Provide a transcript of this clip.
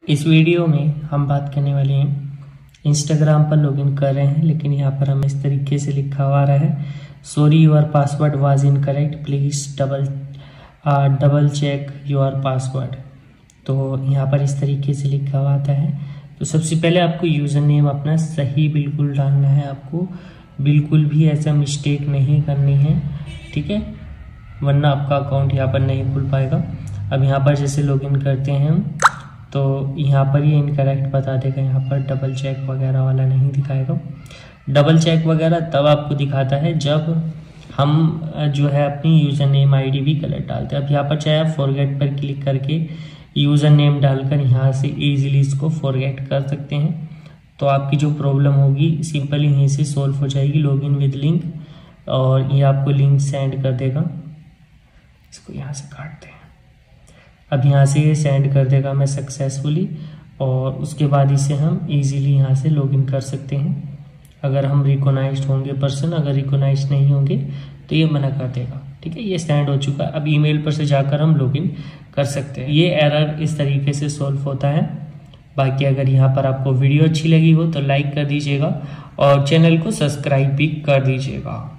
इस वीडियो में हम बात करने वाले हैं इंस्टाग्राम पर लॉगिन कर रहे हैं, लेकिन यहाँ पर हमें इस तरीके से लिखा हुआ आ रहा है sorry your password was incorrect, please double check your password. तो यहाँ पर इस तरीके से लिखा हुआ आता है। तो सबसे पहले आपको यूज़र नेम अपना सही बिल्कुल डालना है, आपको बिल्कुल भी ऐसा मिस्टेक नहीं करनी है, ठीक है, वरना आपका अकाउंट यहाँ पर नहीं खुल पाएगा। अब यहाँ पर जैसे लॉगिन करते हैं हम, तो यहाँ पर ये इनकरेक्ट बता देगा, यहाँ पर डबल चेक वगैरह वाला नहीं दिखाएगा। डबल चेक वगैरह तब आपको दिखाता है जब हम जो है अपनी यूज़र नेम आईडी भी गलत डालते हैं। अब यहाँ पर चाहे आप फॉरगेट पर क्लिक करके यूज़र नेम डालकर यहाँ से इजीली इसको फॉरगेट कर सकते हैं। तो आपकी जो प्रॉब्लम होगी सिंपल यहीं से सॉल्व हो जाएगी। लॉगिन विद लिंक, और ये आपको लिंक सेंड कर देगा। इसको यहाँ से काटते हैं। अब यहाँ से ये सेंड कर देगा मैं सक्सेसफुली, और उसके बाद इसे हम इजीली यहाँ से लॉगिन कर सकते हैं। अगर हम रिकॉग्नाइज्ड होंगे पर्सन, अगर रिकॉग्नाइज्ड नहीं होंगे तो ये मना कर देगा, ठीक है। ये सेंड हो चुका है। अब ईमेल पर से जाकर हम लॉगिन कर सकते हैं। ये एरर इस तरीके से सॉल्व होता है। बाकी अगर यहाँ पर आपको वीडियो अच्छी लगी हो तो लाइक कर दीजिएगा और चैनल को सब्सक्राइब भी कर दीजिएगा।